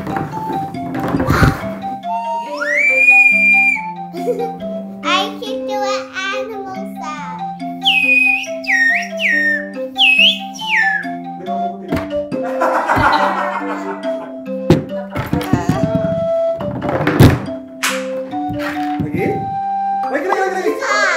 I can do an animal sound. Lagi? Lagi.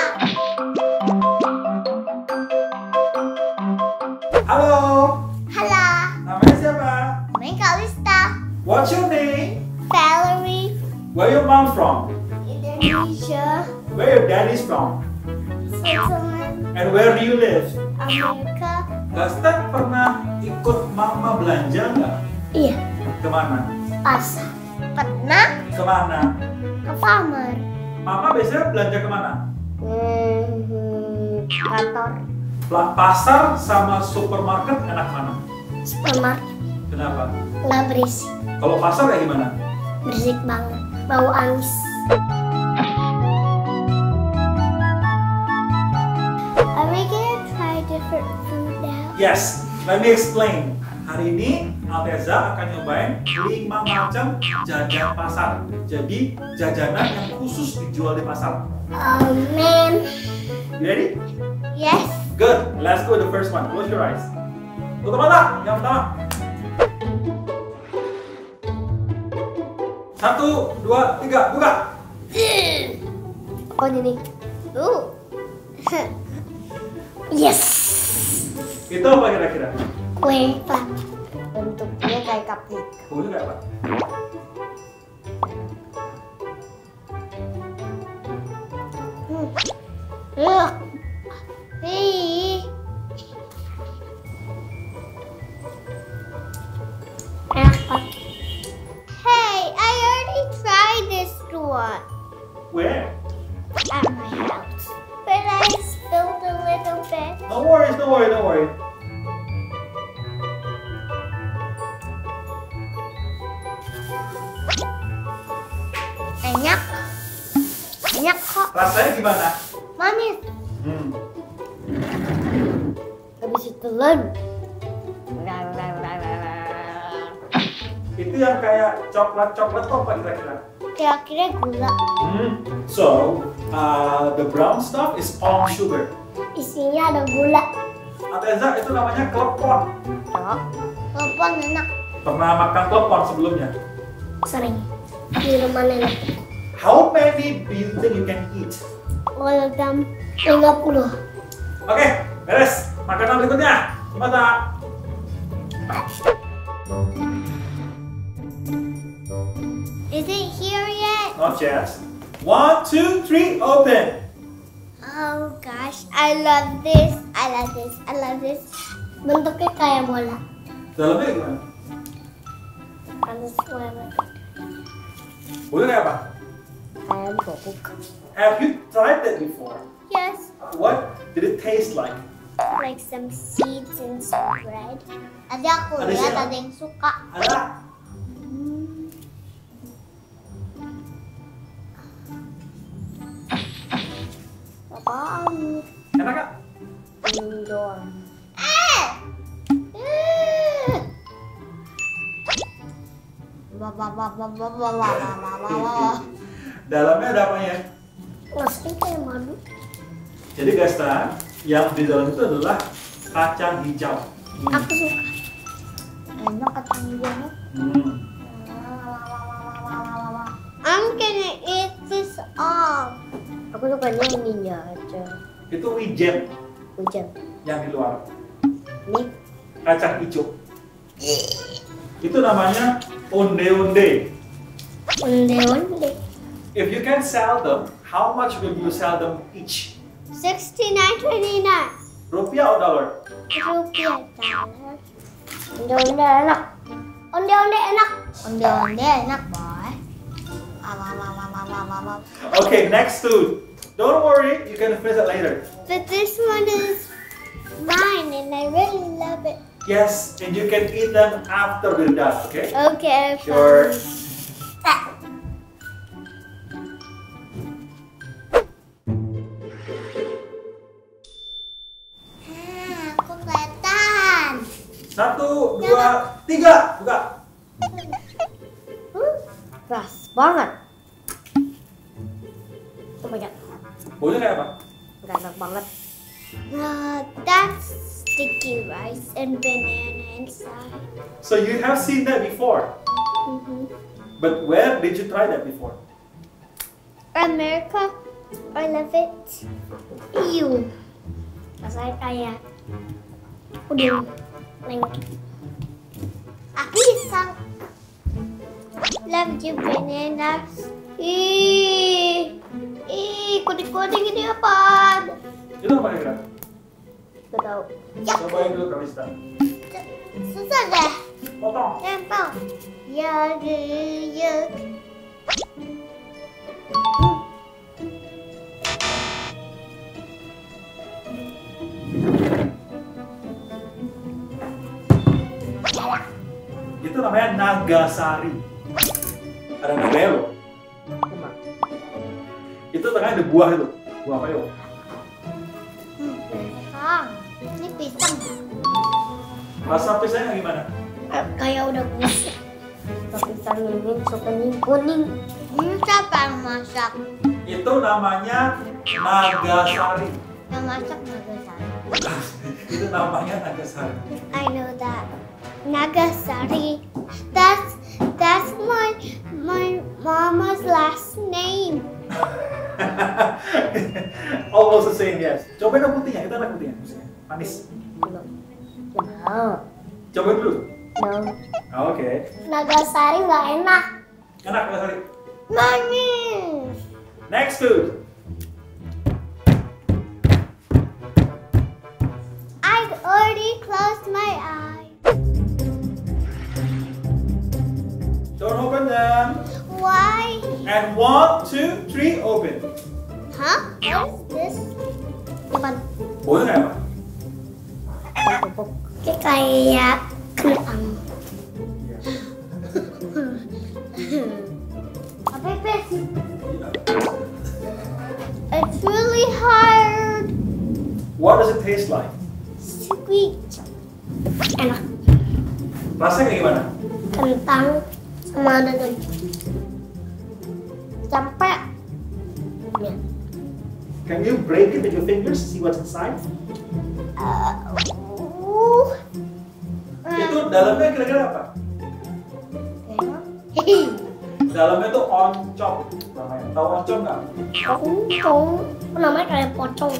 Halo. Halo, Namanya siapa? I'm Kalista. What's your name? Valerie, Where your mom from? Indonesia, Where your daddy's from? Switzerland, And where do you live? Amerika. Gaston pernah ikut mama belanja nggak? Iya, Kemana? pasar. Pernah Kemana? ke Farmer. Mama biasanya belanja kemana? Kantor. Pasar sama supermarket enak mana? Supermarket. Kenapa? Nggak berisik. Kalau pasar ya gimana? Berisik banget. Bau amis. Are we gonna try different food now? Yes, let me explain. Hari ini Alteza akan nyobain 5 macam jajan pasar. Jadi jajanan yang khusus dijual di pasar. Oh man. You ready? Yes. Good. Let's go the first one. Close your eyes. Tutup mata. Yang pertama. 1, 2, 3, buka. Oh ini. Yes. Itu apa kira-kira? Kue pak. Bentuknya kayak cupcake. Baunya kayak apa? Ih. Enak pak. Hey, I already tried this one Where? at my house, but I spilled a little bit. Don't worry, don't worry, don't worry. Enak. Enak kok. Rasanya gimana? Manis. Habis itu telan. Itu yang kayak coklat-coklat tuh apa kira-kira? Kira-kira gula. So, the brown stuff is palm sugar. Isinya ada gula. Alteza, itu namanya klepon. Telepon enak. Pernah makan klepon sebelumnya? Sering. Minuman enak. How many do you think you can eat? All of them 50. Oke, beres. Makanan berikutnya. Mata. Is it here yet? Not yet. 1, 2, 3, open. Oh gosh, I love this. I love this. I love this. Bentuknya kayak bola. Dalamnya gimana? Ada suara. Boleh kayak apa? Kayak bubuk. Have you tried that before? Yes, What did it taste like? like some seeds and some bread. Ada aku Ada lihat siapa? ada yang suka. Ada. Apaan? Enak gak? Indoor. Dalamnya ada apanya? Rasanya kayak madu. Jadi Gasta, yang di dalam itu adalah kacang hijau. Aku suka. Enak kacang hijau. I'm gonna eat this all. Aku sukanya ininya aja. Itu wijen Hujan. yang di luar. Ini Kacang hijau. Itu namanya onde-onde. onde-onde. If you can sell them, how much will you sell them each? $69.29. Rupiah atau dolar? Rupiah. Onde-onde enak. Onde-onde enak. Onde-onde enak, boy. Okay, next food. Don't worry, you can finish it later. But this one is mine and I really love it. Yes, and you can eat them after we're done, okay? Okay, Sure. Aku kelihatan. 1, 2, 3, buka. keras banget. Oh my god. Baunya kayak apa? Gak enak banget. That's sticky rice and banana inside. So you have seen that before. But where did you try that before? America. I love it. Ew. Rasanya kayak puding lengket. Aku bisa. Love you banana. Kuning-kuning ini apa? Itu apa kira-kira? Gak tahu. Cobain dulu Kalista. Susah deh. Potong. Gampang. Ya. Itu namanya nagasari. Ada naganya loh. Itu tengahnya ada buah itu. Buah apa yuk? Pisang. Ini pisang. Rasa pisangnya gimana? Kayak udah busuk. Pisang ini kuning. Siapa yang masak? Itu namanya nagasari. Yang masak Nagasari. Itu namanya nagasari. I know that. Nagasari. That's my mama's last name. Almost the same, yes. Cobain dong putihnya, kita ada putihnya. Manis. No. Cobain dulu. No. Oke. Nagasari nggak enak. Enak nagasari. Manis. Next food. I already closed my eyes. Don't open them. Why? And 1, 2, 3, open. Huh? What is this? Depan. Baunya kayak apa? Kayak kentang. Apa itu? It's really hard. What does it taste like? Sweet. Enak. Rasanya kayak gimana? Kentang sama ada daging. Sampai. Can you break it with your fingers? See what's inside? Itu dalamnya kira-kira apa? Dalamnya tuh oncom namanya. Tahu oncom nggak? Pocong. Namanya kayak pocong.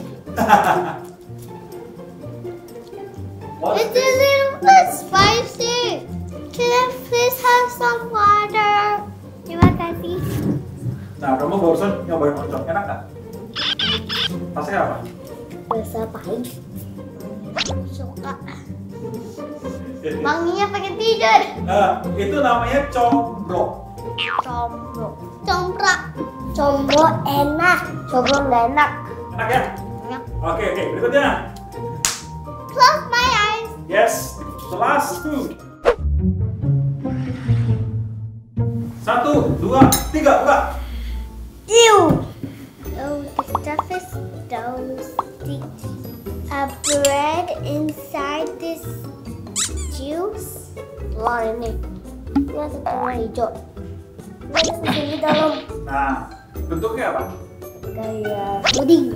What is It's a little bit spicy. Can I please have some water? Terima kasih. Nah, kamu barusan nyobain oncom, enak nggak? Rasanya apa? Rasa pahit. Suka. Wanginya pengen tidur. Nah, itu namanya combro. Combro. Combro. Combro enak. Combro nggak enak. Enak ya? Enak. Oke, berikutnya. Close my eyes. Yes, the last food. 1, 2, 3, buka. Ew. Oh, the stuff is toasty. A bread inside this juice. Wah ini ada warna hijau. Ini ada susu di dalam. Nah, bentuknya apa? Kayak puding.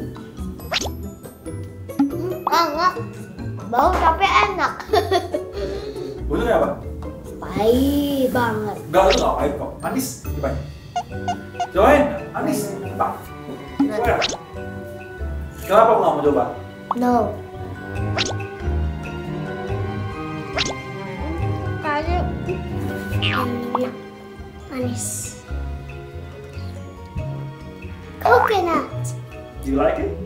Enggak. Bau tapi enak. Bentuknya apa? Pahit banget. Enggak, itu nggak pahit kok. Manis, cobain. Cobain, manis. Pak. Cobain. Kenapa nggak mau coba? No. Kayak manis. Coconut. Do you like it?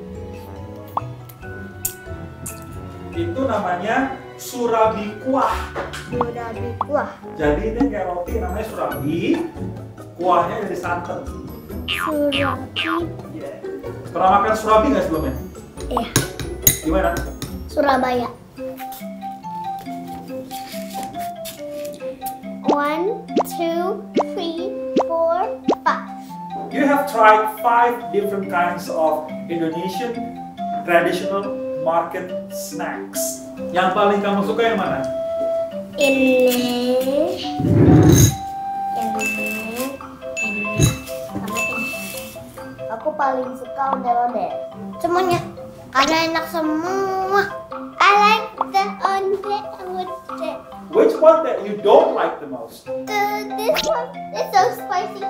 Itu namanya surabi kuah. Surabi kuah. Jadi ini kayak roti namanya surabi. Kuahnya dari santan. Surabi. Yeah. Pernah makan surabi nggak sebelumnya? Iya. Gimana? Surabaya. 1, 2, 3, 4, 5. You have tried 5 different kinds of Indonesian traditional market snacks. Yang paling kamu suka yang mana? Ini. Aku paling suka ondel-ondel. Semuanya, karena enak semua. I like the ondel-ondel. Which one that you don't like the most? This one is so spicy.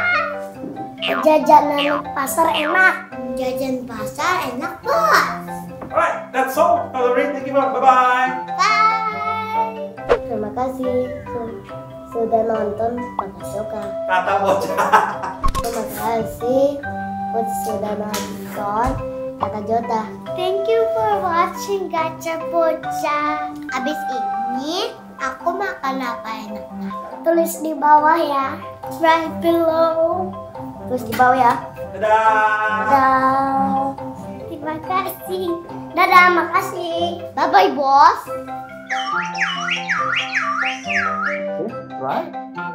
Jajanan pasar enak. Jajan pasar enak, Bos. Alright, that's all. Valerie, thank you. Bye-bye. Bye. Terima kasih sudah nonton Papa Suka. Kata bocah. Terima kasih sudah nonton Kata Jota. Thank you for watching Gacha Bocah. Abis ini aku makan apa enaknya? Tulis di bawah ya. Right below. Tulis di bawah ya. Dadah. Dadah. Terima kasih. Dadah, makasih. Bye-bye, bos. Right?